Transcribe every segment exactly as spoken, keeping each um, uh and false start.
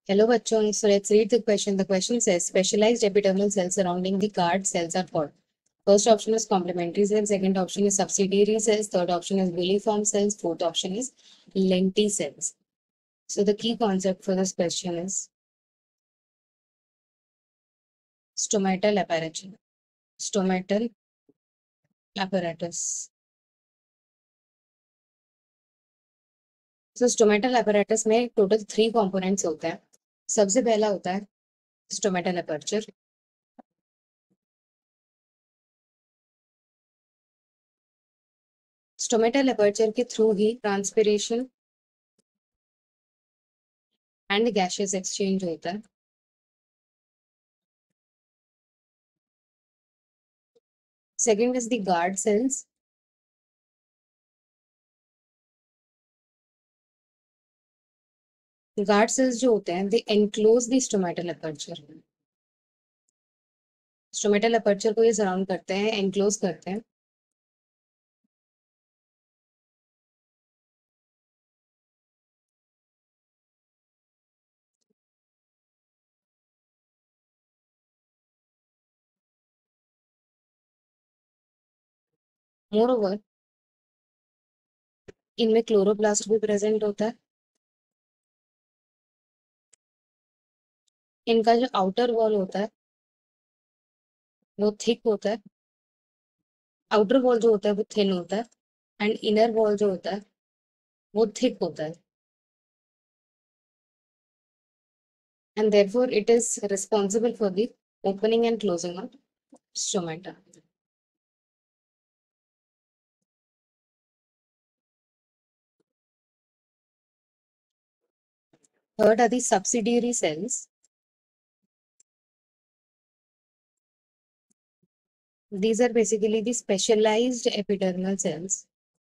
Hello, bachon. So let's read the question. The question says specialized epidermal cells surrounding the guard cells are called. First option is complementary cells. Second option is subsidiary cells. Third option is villiform cells. Fourth option is lenticells. So the key concept for this question is stomatal apparatus. Stomatal apparatus. So stomatal apparatus में total three components होता है. सबसे पहला होता है stomatal aperture. Stomatal aperture के through he transpiration and gaseous exchange होता है. Second is the guard cells. Guard cells जो होते हैं they enclose the stomatal aperture. Stomatal aperture को ये surround करते हैं, enclose करते हैं. Moreover, इनमें क्लोरोप्लास्ट भी प्रेजेंट होता है. इनका जो आउटर वॉल होता है वो थिक होता है. आउटर वॉल जो होता है वो थिन होता है एंड इनर वॉल जो होता है वो थिक होता है. And therefore it is responsible for the opening and closing of stomata. Third are the subsidiary cells. These are basically the specialized epidermal cells.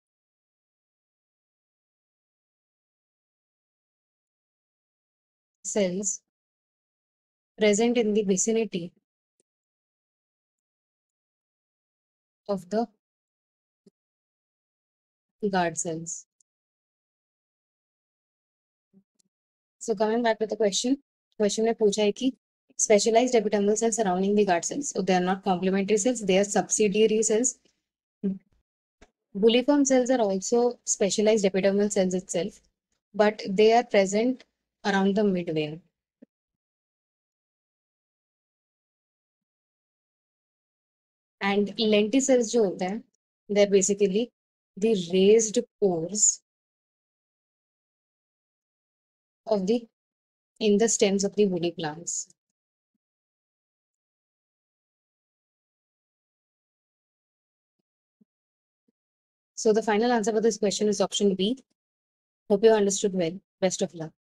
Cells present in the vicinity of the guard cells. So coming back to the question, question में पूछा है कि specialized epidermal cells surrounding the guard cells. So they are not complementary cells, they are subsidiary cells. Bulliform cells are also specialized epidermal cells itself, but they are present around the midvein. And lenticels जो होते हैं, they're basically the raised pores of the in the stems of the woody plants. So the final answer for this question is option B. Hope you understood well. Best of luck.